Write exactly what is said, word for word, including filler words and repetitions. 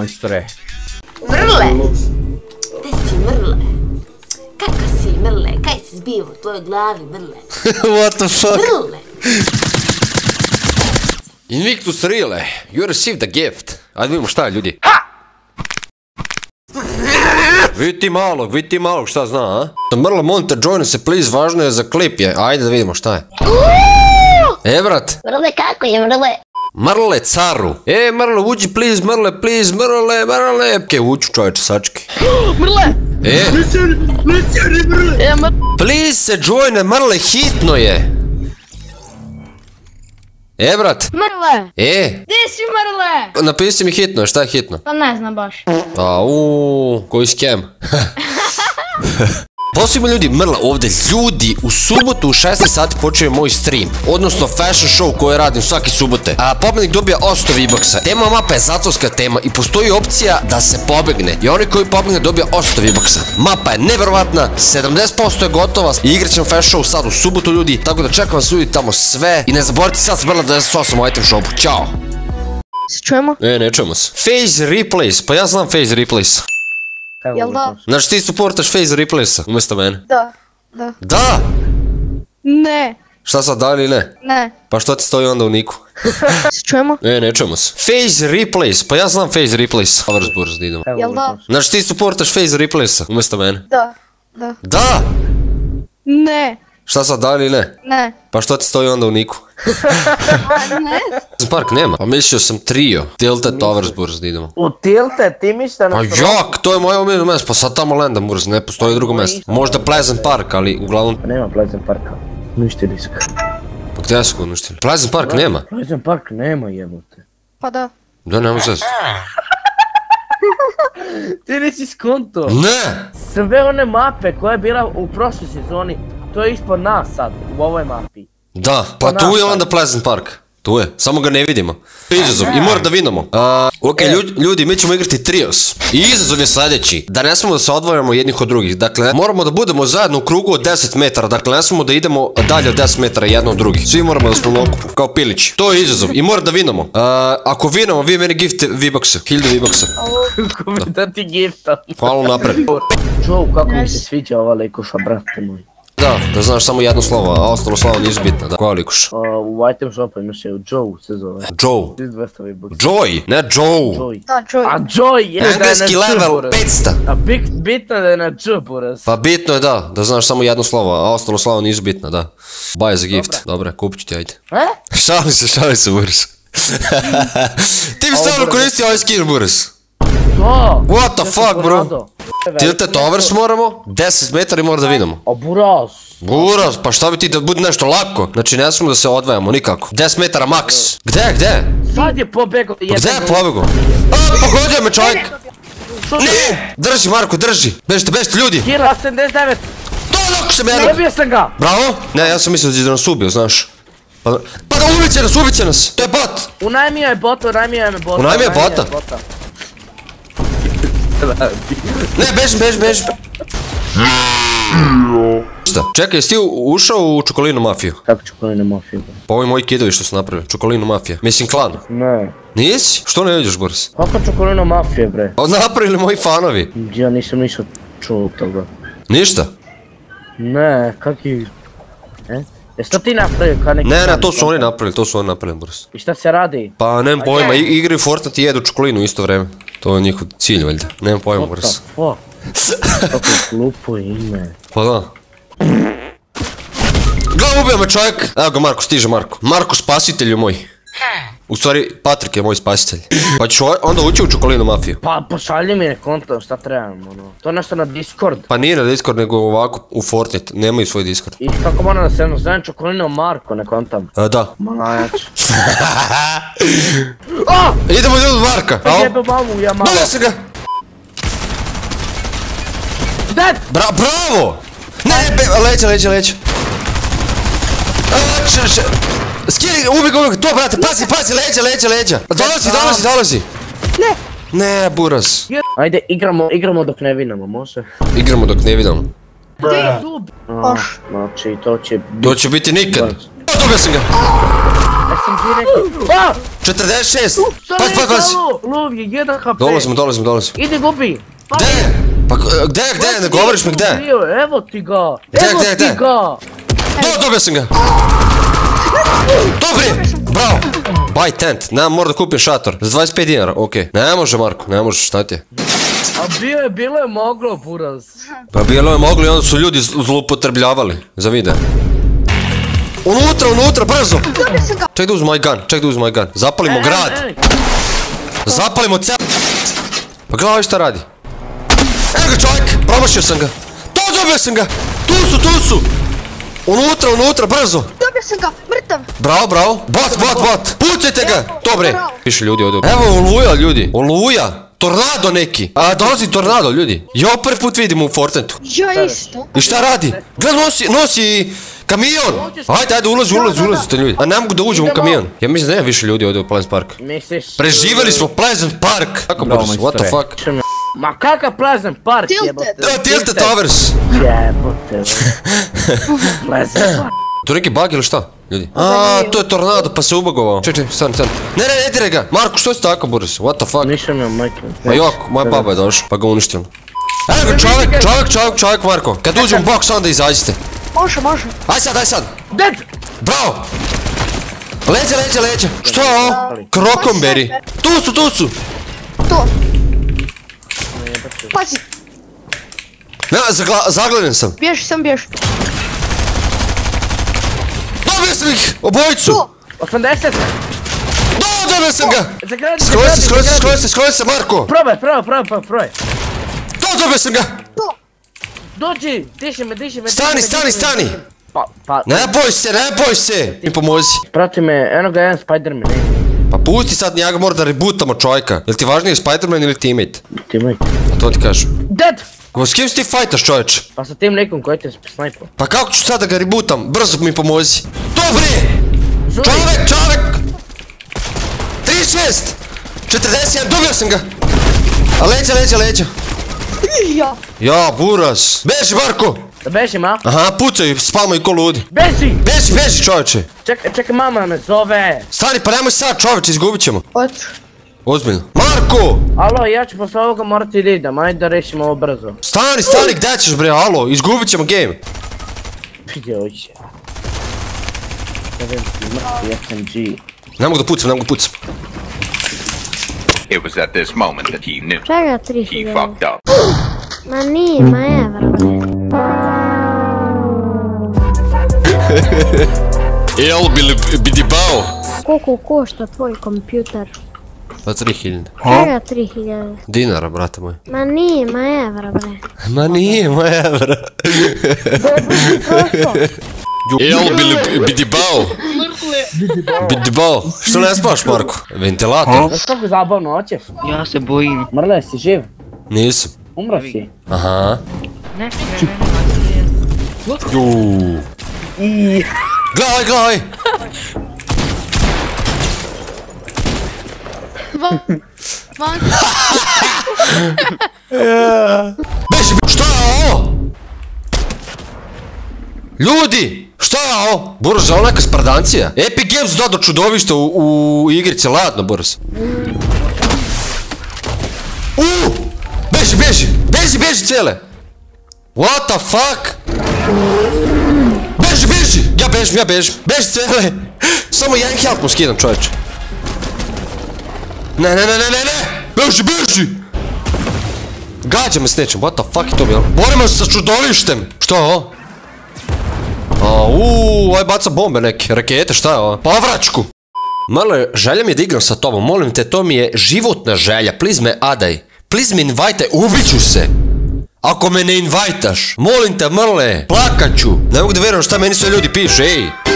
majstore. Mrle! Gde si Mrle? Kako si Mrle? Kaj se zbiva u tvojoj glavi Mrle? What the fuck? Mrle! Invictus Rile, you received a gift. Ajde vidimo šta je ljudi. Vidi ti malog, vidi ti malog šta zna, a? Mrle Monte, join se please, važno je za klip je. Ajde da vidimo šta je. E brat. Mrle, kako je Mrle? Mrle caru. E Mrle, uđi please, Mrle, please, Mrle, Mrle. Ke uću čovječe, sački. Mrle! E? Mrle, Mrle! E, Mrle! Please se joine, Mrle, hitno je. E brat. Mrle! E? Gdje si Mrle? Napisi mi hitno, šta je hitno? Pa ne znam baš. Au, koji skem. Posebno ljudi, Mrle ovdje, ljudi, u subotu u šesnaest sati počeo je moj stream, odnosno fashion show koji radim svaki subote. A pobjednik dobija osto V-Bucksa. Tema mapa je zatvorska tema i postoji opcija da se pobegne. I onaj koji pobegne dobija osto V-Bucksa. Mapa je nevjerovatna, sedamdeset posto je gotova i igrat ćemo fashion show sad u subotu ljudi, tako da čekam vas ljudi tamo sve. I ne zaboravite sad s Mrle devedeset osam u item shopu. Ćao! Se čujemo? E, ne čujemo se. Phase replays, pa ja znam phase replays. Jel da? Znači ti supportaš phase replaysa umjesto mene? Da. Da. Da! Ne. Šta sad, da ili ne? Ne. Pa što ti stoji onda u niku? Se čujemo? E, ne čujemo se. Phase replays, pa ja znam phase replays. Avars burz da idemo. Jel da? Znači ti supportaš phase replaysa umjesto mene? Da. Da. Da! Ne. Šta sad, da ili ne? Ne. Pa što ti stoji onda u niku? Ne. Park nema. Pa mislio sam trio. Tilted Avars burz da idemo. U Tilted, ti misliš da Pa nas... jak, to je moje omiljeno mjesto, pa sad tamo landam burz, ne postoji drugo mjesto. Možda Pleasant Park, ali uglavnom... Pa nema Pleasant Parka. Uništili su ga. Pa gdje su ga uništili? Pleasant Park nema. Pleasant Park nema jebote. Pa da. Da, nema zez. Ti nisi skonto. Ne! Sve one mape koja je bila u prošloj sezoni, to je ispod nas sad, u ovoj mapi. Da, pa tu je onda Pleasant Park. Tu je, samo ga ne vidimo. Izazov, i mora da vidimo. Ok, ljudi, mi ćemo igrati trios. I izazov je sljedeći, da ne smemo da se odvojamo jednih od drugih. Dakle, moramo da budemo zajedno u krugu od deset metara. Dakle, ne smemo da idemo dalje od deset metara jedno od drugih. Svi moramo da smo u okupu, kao pilići. To je izazov i mora da vinamo. Ako vinamo, vi meni gifte V-Bucksa, hiljadu V-Bucksa. Kako mi da ti giftam? Hvala napred. Joe, kako mi se sviđa ova likuša, brate moj. Da, da znaš samo jedno slovo, a ostalo slovo nisu bitno, da. Koja likuš? U item shopu imaš je Joe se zove. Joe. dvesta V-Bucks. Joy, ne Joe. Joy. Da, Joy. A Joy je da je na Engleski Č, level buraz. petsto. A bitno je da je na Č, buraz. Pa bitno je da, da znaš samo jedno slovo, a ostalo slovo nisu bitno, da. Buy za gift, dobro, kupit ću ti, ajde. E? Šali se, šali se, Buras. Ti bi stvarno koristio ovaj skin, Buras. To! What the fuck, bro? Tilted Towers moramo, deset metara i mora da vidimo. A buraz. Buras, pa šta bi ti da bude nešto lako? Znači ne smemo da se odvajamo nikako. deset metara max. Gde, gde? Sad je pobegao jedan. Gde je pobegao? A, pogodio me čovjek! Ne! Drži, Marko, drži! Bežite, bežite, ljudi! Kira, sedamdeset devet! To dok se mene! Nebio sam ga! Bravo! Ne, ja sam mislio da će nas ubio, znaš. Pa da, pa da ubiće nas, ubiće nas! To je bot! Unajmio je bota, unajmio je bota. Unajmio je bota? Ne, bežim, bežim, bežim! Šta? Čekaj, jesi ti ušao u Čokolinu mafiju? Kako Čokolinu mafiju? Pa ovi moji kidovi što su napravili, Čokolinu mafija. Mislim klan. Ne. Nisi? Što ne vidiš, Boris? Kako Čokolinu mafije, bre? Od napravili moji fanovi. Ja nisam ništa čuo toga. Ništa? Ne, kaki... E? Jesi to ti napravio kao neki... Ne, ne, to su oni napravili, to su oni napravili, Boris. I šta se radi? Pa nemam pojma, igraju Fortnite i jedu Čokolinu u isto vreme. To je njihov cilj, valjda. Nemam pojma, Boris. What the fuck? Kako glupo ime. Pa da. Gledam, ubio me čovjek! Evo ga Marko, stiže Marko. Marko, spasitelju moj. U stvari, Patrik je moj spasitelj. Pa ću onda ući u Čokolinu mafiju. Pa pošalji mi konto, šta trebam, ono. To je nešto na Discord. Pa nije na Discord, nego ovako u Fortnite. Nemaju svoj Discord. I kako moram da se jedno zovem Čokolino Marko, ne kontam. E, da. Malajač. Idemo ljudi od Marka! Jebe mamu, ja malo. Bolio se ga! Dead! Bravo! Ne, leće, leće, leće. Skiri, ubi ga, ubi ga, to brate, pazi, pazi, leđa, leđa, leđa. Dolazi, dolazi, dolazi. Ne. Ne, buras. Ajde, igramo, igramo dok ne vinamo, može? Igramo dok ne vidamo. Znači, to će biti... To će biti nikad. Dobio sam ga. sam ti rekao. A! četrdeset šest! Šta Paz, paz, paz! Lov je jedan H P. Dolazimo, dolazimo, dolazimo. Idi gubi. Pa Gde? Pa gde, gde, ne govoriš mi gde? Evo ti ga. Gde, Evo gde, ti gde? ga. Do, dobio sam ga! Dobri! Bravo! Buy tent, nemam, mora da kupim šator. Za dvadeset pet dinara, okej. Ne može, Marko, ne može, šta ti je? A bio je, bilo je moglo, buraz. Pa bilo je moglo i onda su ljudi zloupotrebljavali za video. Unutra, unutra, brzo! Ček da uzmu moj gun, ček da uzmu moj gun. Zapalimo grad. Zapalimo cel... Pa gledaj šta radi. Evo ga čovjek, promašio sam ga. To dobio sam ga! Tu su, tu su! Unutra, unutra, brzo! Dobio sam ga, mrtav. Bravo, bravo. Bot, bot, bot. Pucajte ga. Dobre. Piše ljudi ovdje. Evo oluja, ljudi. Oluja. Tornado neki. A, dolazi tornado, ljudi. Ja prvi put vidimo u Fortniteu. Ja isto. I šta radi? Gle, nosi, nosi kamion. Ajde, ajde, ulazi, ulazi, ulazite ljudi. A ne mogu da uđem u kamion. Ja mislim da nema više ljudi ovdje u Pleasant Park. Misliš? Preživjeli smo Pleasant Park. Kako budeš? What the fuck? Ma kakav Pleasant Park jebote. Tilted. Tilted Towers. Jebote. Pleasant Park. To neki bug ili šta? Ljudi. A, to je tornado pa se ubagovao. Ček, ček, stani, stani. Ne, ne, ne diraj ga. Marko, što si tako, Boris? What the fuck? Ništa mi je majke. Ma jok, moja baba je došla, pa ga uništila. Evo ga čovjek, čovjek, čovjek, čovjek, Marko. Kad uđem u box, onda izađite. Može, može. Aj sad, aj sad. Dead! Bravo! Leđa, leđa, leđa. Što je ovo? Krokomberi. Tu su, tu su. To. Pazi, Ne, zagla- zaglavljen sam. bježi, sam bježi. Dobio sam ih, obojicu. To. osamdeset! Do, dobio sam ga. Zagradi, Skroj se, zagradi, skroj se, zagradi. skroj se, skroj se, Marko. Probaj, probaj, probaj, probaj, probaj. Do, dobio sam ga. To. Dođi, diši me, diši me. Stani, diši me, stani, diši me, stani. diši me. Pa, pa, Ne boj se, ne boj se. Mi pomozi. prati me, eno ga jedan Spider-Man, ne. Pa pusti sad, njega mora da rebootamo čovjeka. Jel ti važniji Spider-Man ili teammate? Ti moj. A to ti kažem. Dead! Ko s kim si ti fajtaš, čovječ? Pa sa tim nekom koji te snajpao. Pa kako ću sad da ga rebootam? Brzo mi pomozi. Dobre! Žuri. Čovjek, čovjek! trideset šest! četrdeset jedan, dobio sam ga! A leđa, leđa, leđa. Ja. Ja, buras. Beži, Marko! Da bežim, a? Aha, pucaju, spavamo ko ludi. Beži! Beži, beži, čovječe. Čekaj, čekaj, mama me zove. Stani, pa nemoj sad, čovječe, izgubit ćemo. Oću. Ozbiljno. Marko! Alo, ja ću posle ovoga morati da idem, ajde da rešimo ovo brzo. Stani, stani, gdje ćeš bre, alo, izgubit ćemo game. Gdje hoće? Zovem ti mrtvi S M G. Ne mogu da pucam, ne mogu da pucam. It was at this moment that he knew Čega tri he hiljade? fucked up. Ma nije, ma evra bre. Jel, bidi bao? Koliko košta tvoj kompjuter? Pa tri hiljade. Čega tri hiljade? Dinara, brate moj. Ma nije, ma evra bre. Ma nije, moja evra. Jel, bidi bao? Bidi bao? Što ne spaš, Marko? Ventilator? Znaš kako zabavno hoćeš? Ja se bojim. Mrle, si živ? Nisam. Umro si? Aha. Ne, Juuu. I... Gledaj, gledaj! Beži, šta je ovo? Ljudi, šta je ovo? Boris, je ovo neka spardancija? Epic Games dodao čudovište u, u igrici, ladno, Boris. Uuu! Beži, beži! Beži, beži cijele! What the fuck? Beži, beži! Ja bežim, ja bežim. Beži cijele! Samo jedan health mu skidam, čovječe. Ne, ne, ne, ne, ne, ne! Beži, beži! Gađa me s nečem, what the fuck je to bilo? Borimo se sa čudovištem! Što je ovo? A, uuu, ovaj baca bombe neke, rakete, šta je ovo? Povračku! Malo, želja mi je da igram sa tobom, molim te, to mi je životna želja, please me adaj. Please me invajtaj, ubiću se! Ako me ne invajtaš, molim te, mrle, plakaću. Ne mogu da vjerujem šta meni sve ljudi pišu, ej!